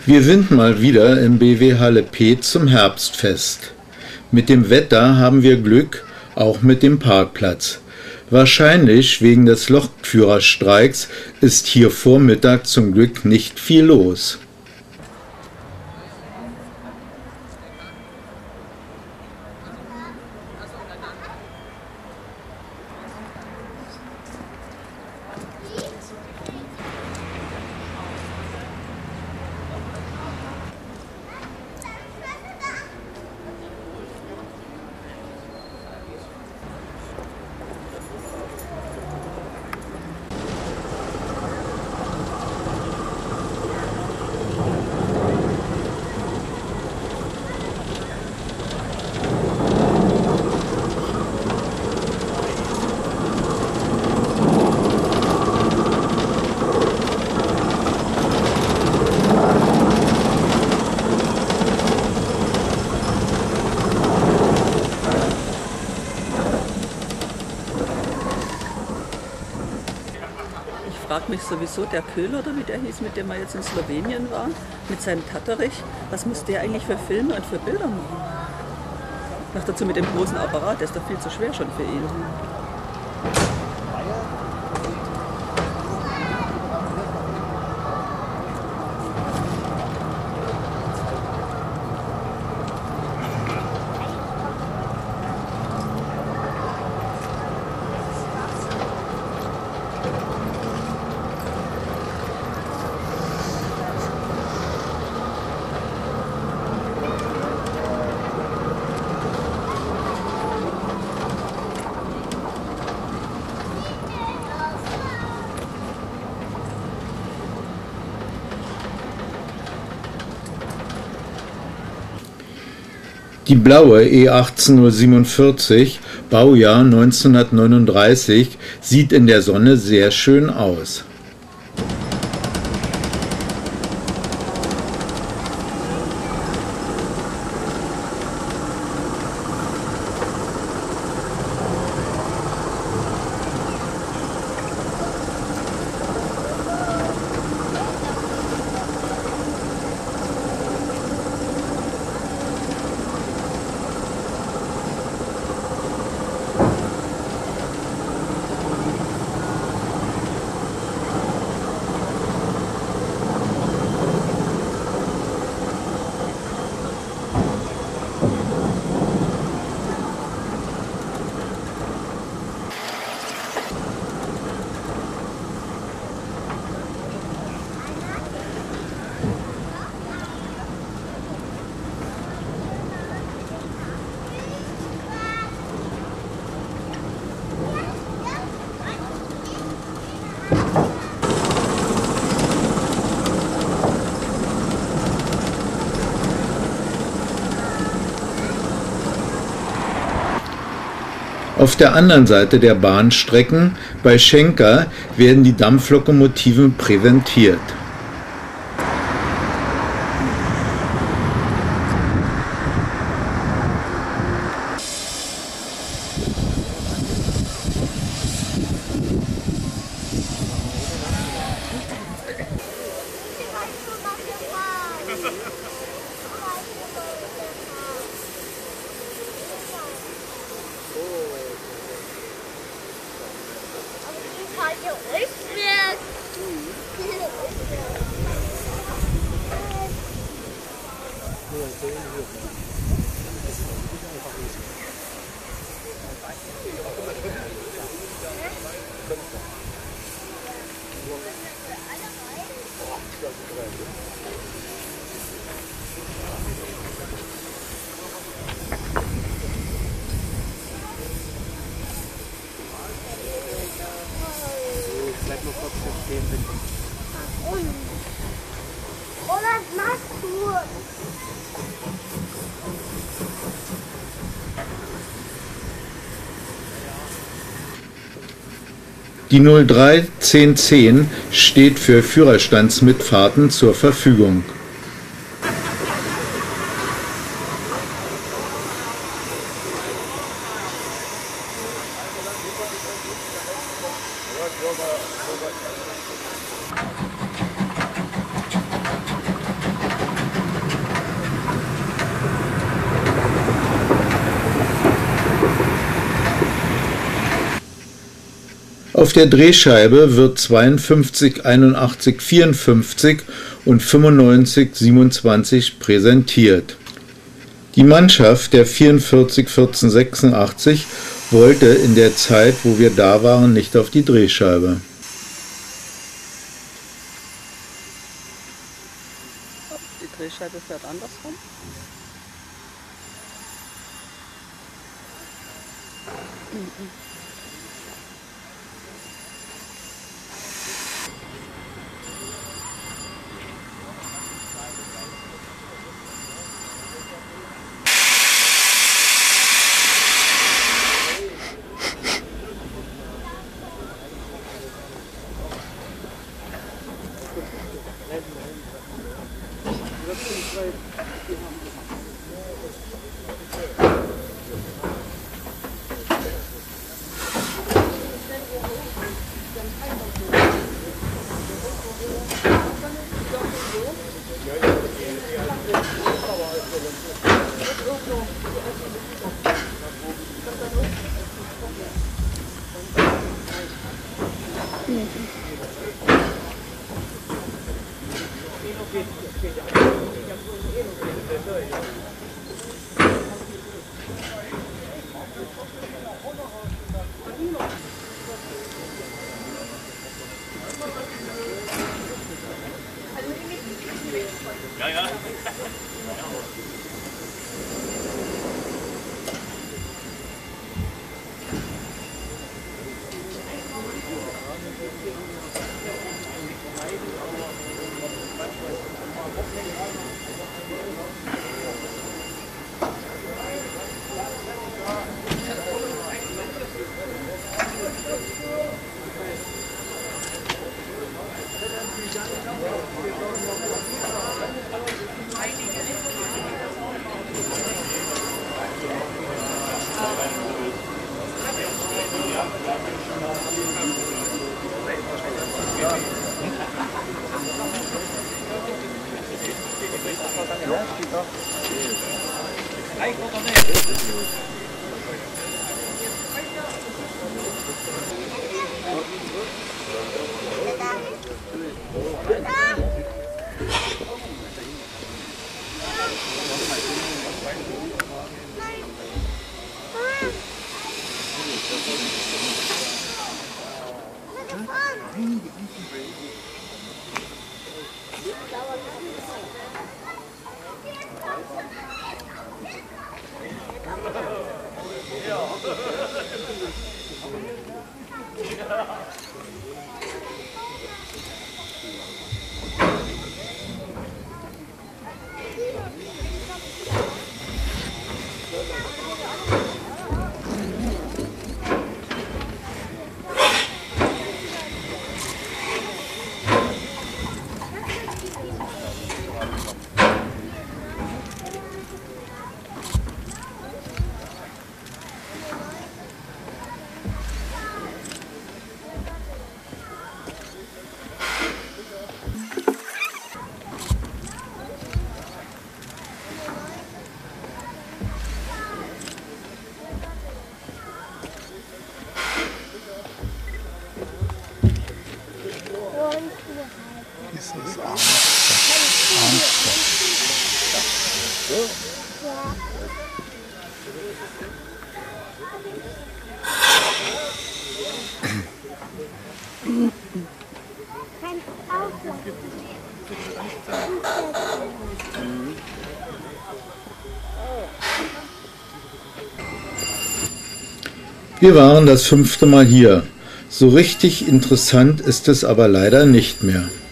Wir sind mal wieder im BW Halle P zum Herbstfest. Mit dem Wetter haben wir Glück, auch mit dem Parkplatz. Wahrscheinlich wegen des Lokführerstreiks ist hier Vormittag zum Glück nicht viel los. Ich frage mich sowieso, der Köhler, oder wie der hieß, mit dem er jetzt in Slowenien war, mit seinem Tatterich, was muss der eigentlich für Filme und für Bilder machen? Noch dazu mit dem großen Apparat, der ist doch viel zu schwer schon für ihn. Die blaue E18047, Baujahr 1939, sieht in der Sonne sehr schön aus. Auf der anderen Seite der Bahnstrecken, bei Schenker, werden die Dampflokomotiven präsentiert. Was machst du? Die 03 1010 steht für Führerstandsmitfahrten zur Verfügung. Auf der Drehscheibe wird 52 81 54 und 95 27 präsentiert. Die Mannschaft der 44 14 86 wollte in der Zeit, wo wir da waren, nicht auf die Drehscheibe. Die Drehscheibe fährt andersrum. Dieses Armstock. Wir waren das 5. Mal hier. So richtig interessant ist es aber leider nicht mehr.